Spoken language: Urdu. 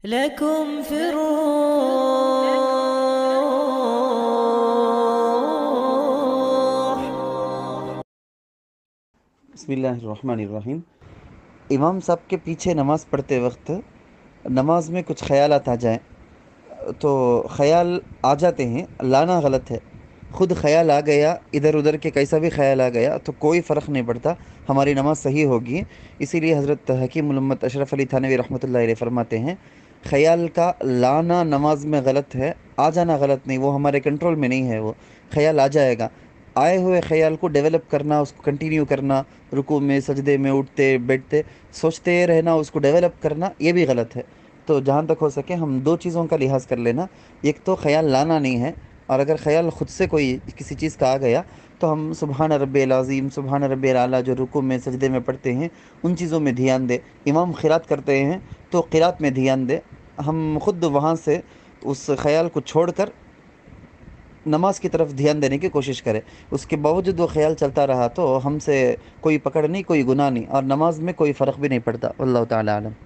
لكم في الروح. بسم اللہ الرحمن الرحیم۔ امام صاحب کے پیچھے نماز پڑھتے وقت نماز میں کچھ خیالات آ جائیں تو خیال آ جاتے ہیں، لانا غلط ہے۔ خود خیال آ گیا، ادھر ادھر کے کیسا بھی خیال آ گیا تو کوئی فرق نہیں پڑتا، ہماری نماز صحیح ہوگی۔ اسی لیے حضرت حکیم علامت اشرف علی تھانوی رحمۃ اللہ علیہ فرماتے ہیں خیال کا لانا نماز میں غلط ہے، آ جانا غلط نہیں، وہ ہمارے کنٹرول میں نہیں ہے۔ وہ خیال آ جائے گا، آئے ہوئے خیال کو ڈیولپ کرنا، اس کو کنٹینیو کرنا، رکوع میں سجدے میں اٹھتے بیٹھتے سوچتے رہنا، اس کو ڈیولپ کرنا، یہ بھی غلط ہے۔ تو جہاں تک ہو سکے ہم دو چیزوں کا لحاظ کر لینا، ایک تو خیال لانا نہیں ہے، اور اگر خیال خود سے کوئی کسی چیز کا آ گیا تو ہم سبحان ربی العظیم، سبحان ربی الاعلیٰ جو رکوع میں سجدے میں پڑھتے ہیں ان چیزوں میں دھیان دے۔ امام قرات کرتے ہیں تو قرات میں دھیان دے، ہم خود وہاں سے اس خیال کو چھوڑ کر نماز کی طرف دھیان دینے کی کوشش کرے۔ اس کے باوجود وہ خیال چلتا رہا تو ہم سے کوئی پکڑ نہیں، کوئی گناہ نہیں، اور نماز میں کوئی فرق بھی نہیں پڑتا۔ اللہ تعالی عالم۔